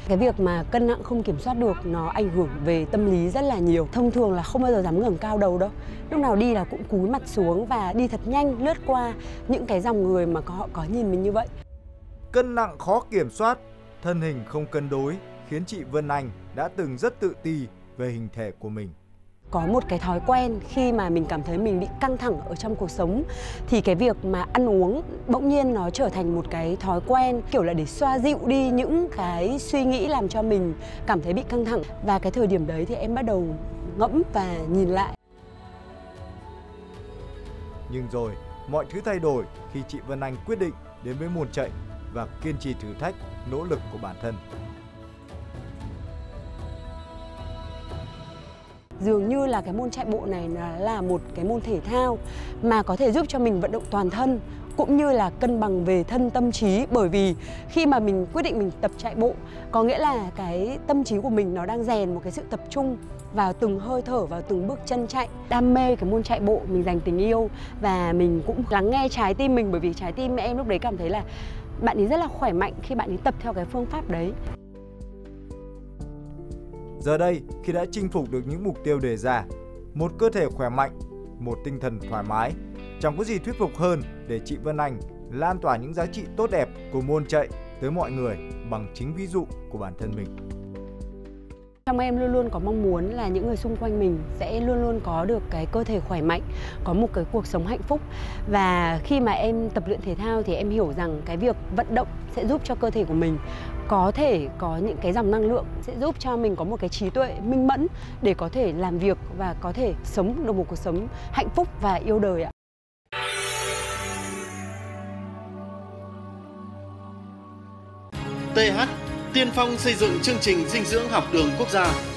Cái việc mà cân nặng không kiểm soát được nó ảnh hưởng về tâm lý rất là nhiều. Thông thường là không bao giờ dám ngẩng cao đầu đâu. Lúc nào đi là cũng cúi mặt xuống và đi thật nhanh lướt qua những cái dòng người mà họ có nhìn mình như vậy. Cân nặng khó kiểm soát, thân hình không cân đối khiến chị Vân Anh đã từng rất tự ti về hình thể của mình. Có một cái thói quen khi mà mình cảm thấy mình bị căng thẳng ở trong cuộc sống thì cái việc mà ăn uống bỗng nhiên nó trở thành một cái thói quen kiểu là để xoa dịu đi những cái suy nghĩ làm cho mình cảm thấy bị căng thẳng. Và cái thời điểm đấy thì em bắt đầu ngẫm và nhìn lại. Nhưng rồi, mọi thứ thay đổi khi chị Vân Anh quyết định đến với môn chạy và kiên trì thử thách nỗ lực của bản thân. Dường như là cái môn chạy bộ này là một cái môn thể thao mà có thể giúp cho mình vận động toàn thân cũng như là cân bằng về thân tâm trí, bởi vì khi mà mình quyết định mình tập chạy bộ có nghĩa là cái tâm trí của mình nó đang rèn một cái sự tập trung vào từng hơi thở, vào từng bước chân chạy. Đam mê cái môn chạy bộ, mình dành tình yêu và mình cũng lắng nghe trái tim mình, bởi vì trái tim em lúc đấy cảm thấy là bạn ấy rất là khỏe mạnh khi bạn ấy tập theo cái phương pháp đấy. Giờ đây, khi đã chinh phục được những mục tiêu đề ra, một cơ thể khỏe mạnh, một tinh thần thoải mái, chẳng có gì thuyết phục hơn để chị Vân Anh lan tỏa những giá trị tốt đẹp của môn chạy tới mọi người bằng chính ví dụ của bản thân mình. Trong em luôn luôn có mong muốn là những người xung quanh mình sẽ luôn luôn có được cái cơ thể khỏe mạnh, có một cái cuộc sống hạnh phúc. Và khi mà em tập luyện thể thao thì em hiểu rằng cái việc vận động sẽ giúp cho cơ thể của mình có thể có những cái dòng năng lượng, sẽ giúp cho mình có một cái trí tuệ minh mẫn để có thể làm việc và có thể sống được một cuộc sống hạnh phúc và yêu đời ạ. TH, tiên phong xây dựng chương trình dinh dưỡng học đường quốc gia.